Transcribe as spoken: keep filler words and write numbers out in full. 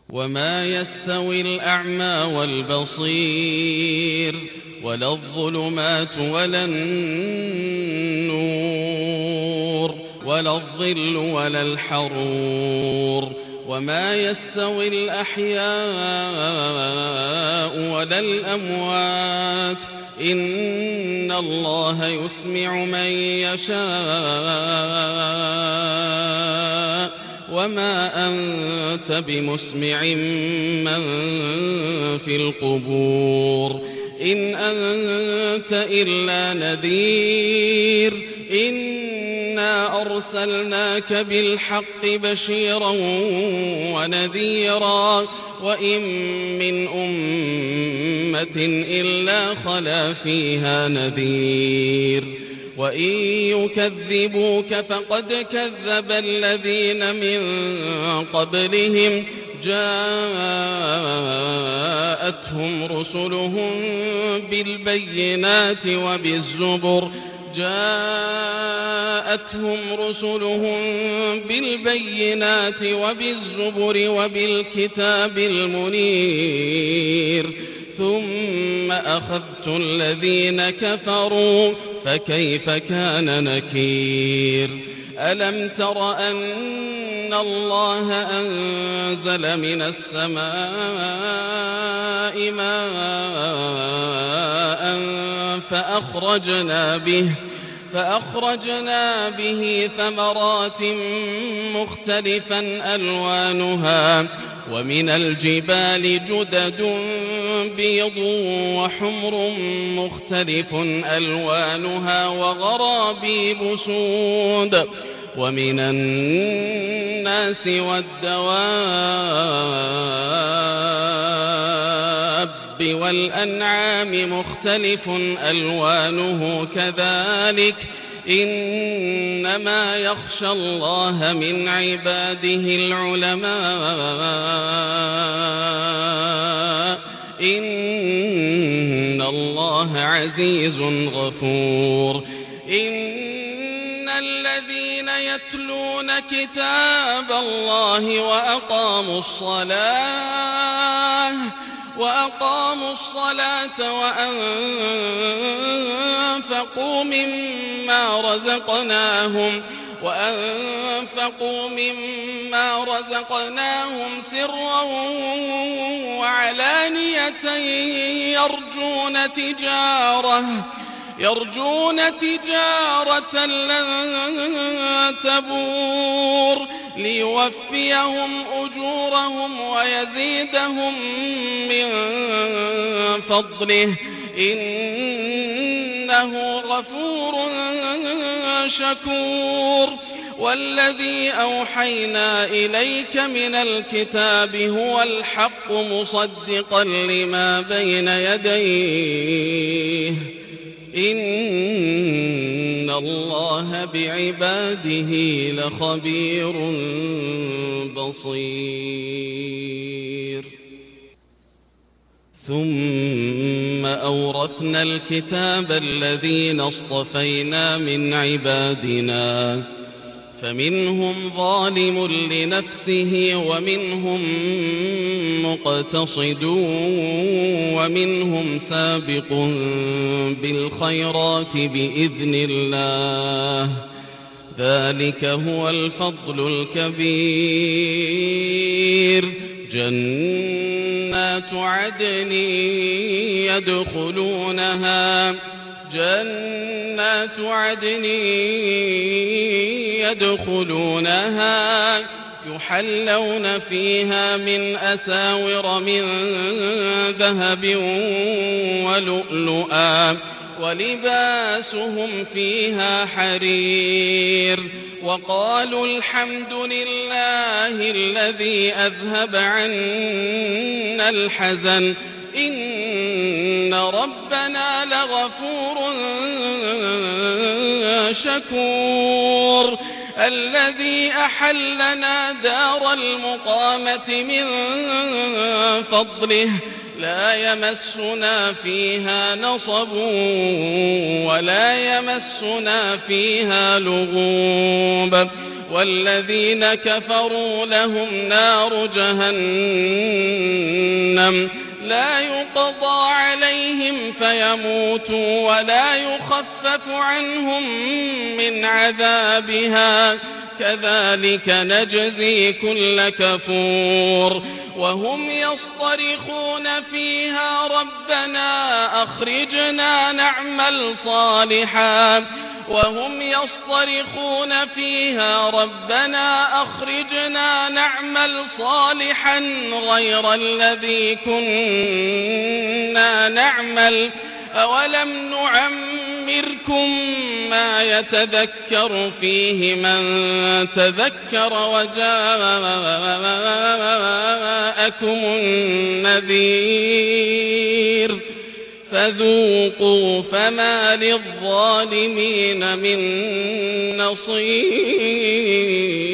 وما يستوي الأعمى والبصير ولا الظلمات ولا النور ولا الظل ولا الحرور وما يستوي الأحياء ولا الأموات إن الله يسمع من يشاء وما أنت بمسمع من في القبور إن أنت إلا نذير إنا أرسلناك بالحق بشيرا ونذيرا وإن من أمة إلا خلا فيها نذير وإن يكذبوك فقد كذب الذين من قبلهم جاءتهم رسلهم بالبينات وبالزبر جاءتهم رسلهم بالبينات وبالزبر وبالكتاب المنير ثم أخذت الذين كفروا فكيف كان نكير ألم تر أن الله أنزل من السماء ماء فأخرجنا به فأخرجنا به ثمرات مختلفا ألوانها ومن الجبال جدد بيض وحمر مختلف ألوانها وغرابيب سود ومن الناس والدواب والأنعام مختلف ألوانه كذلك إنما يخشى الله من عباده العلماء إن الله عزيز غفور إن الذين يتلون كتاب الله وأقاموا الصلاة وأقاموا الصلاة وأنفقوا مما رزقناهم وأنفقوا مما رزقناهم سرا وعلانية يرجون تجارة يرجون تجارة لن تبور ليوفيهم أجورهم ويزيدهم من فضله إنه غفور شكور والذي أوحينا إليك من الكتاب هو الحق مصدقا لما بين يديه إن الله بعباده لخبير بصير ثم أورثنا الكتاب الذين اصطفينا من عبادنا فمنهم ظالم لنفسه ومنهم مقتصد ومنهم سابق بالخيرات بإذن الله ذلك هو الفضل الكبير جنات عدن يدخلونها جنات عدن يدخلونها يحلون فيها من أساور من ذهب ولؤلؤا ولباسهم فيها حرير وقالوا الحمد لله الذي أذهب عنا الحزن إن ربنا لغفور شكور الذي أحلنا دار المقامة من فضله لا يمسنا فيها نصب ولا يمسنا فيها لغوب والذين كفروا لهم نار جهنم لا يقضى عليهم فيموتوا ولا يخفف عنهم من عذابها كذلك نجزي كل كفور وهم يصطرخون فيها ربنا أخرجنا نعمل صالحا وهم يصطرخون فيها ربنا أخرجنا نعمل صالحا غير الذي كنا نعمل أولم نعمركم ما يتذكر فيه من تذكر وجاءكم النذير فذوقوا فما للظالمين من نصير.